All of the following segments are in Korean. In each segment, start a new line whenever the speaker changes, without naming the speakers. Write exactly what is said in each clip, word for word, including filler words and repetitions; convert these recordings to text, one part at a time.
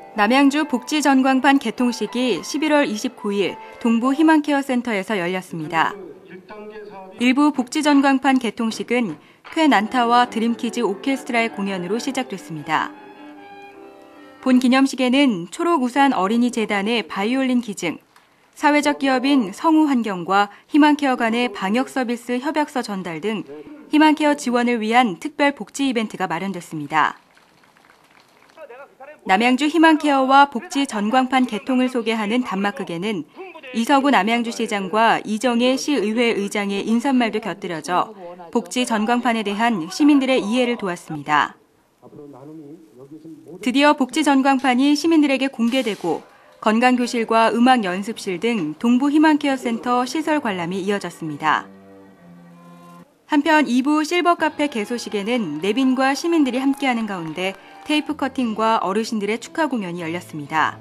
남양주 복지전광판 개통식이 십일월 이십구일 동부 희망케어센터에서 열렸습니다. 일부 복지전광판 개통식은 쾌난타와 드림키즈 오케스트라의 공연으로 시작됐습니다. 본 기념식에는 초록우산 어린이재단의 바이올린 기증, 사회적 기업인 성우환경과 희망케어 간의 방역서비스 협약서 전달 등 희망케어 지원을 위한 특별 복지 이벤트가 마련됐습니다. 남양주 희망케어와 복지 전광판 개통을 소개하는 단막극에는 이서구 남양주시장과 이정혜 시의회 의장의 인사말도 곁들여져 복지 전광판에 대한 시민들의 이해를 도왔습니다. 드디어 복지 전광판이 시민들에게 공개되고 건강교실과 음악 연습실 등 동부 희망케어센터 시설 관람이 이어졌습니다. 한편 이 부 실버 카페 개소식에는 내빈과 시민들이 함께하는 가운데 테이프 커팅과 어르신들의 축하 공연이 열렸습니다.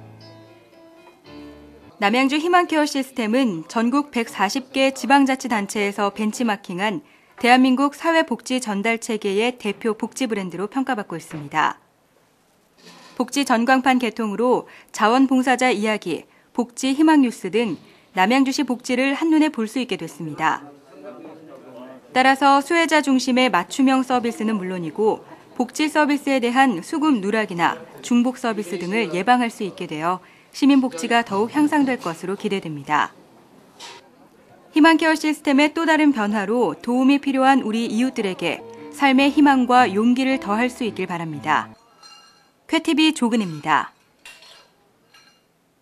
남양주 희망케어 시스템은 전국 백사십 개 지방자치단체에서 벤치마킹한 대한민국 사회복지 전달 체계의 대표 복지 브랜드로 평가받고 있습니다. 복지 전광판 개통으로 자원봉사자 이야기, 복지 희망뉴스 등 남양주시 복지를 한눈에 볼 수 있게 됐습니다. 따라서 수혜자 중심의 맞춤형 서비스는 물론이고 복지 서비스에 대한 수급 누락이나 중복 서비스 등을 예방할 수 있게 되어 시민 복지가 더욱 향상될 것으로 기대됩니다. 희망케어 시스템의 또 다른 변화로 도움이 필요한 우리 이웃들에게 삶의 희망과 용기를 더할 수 있길 바랍니다. 쾌티비 조근입니다.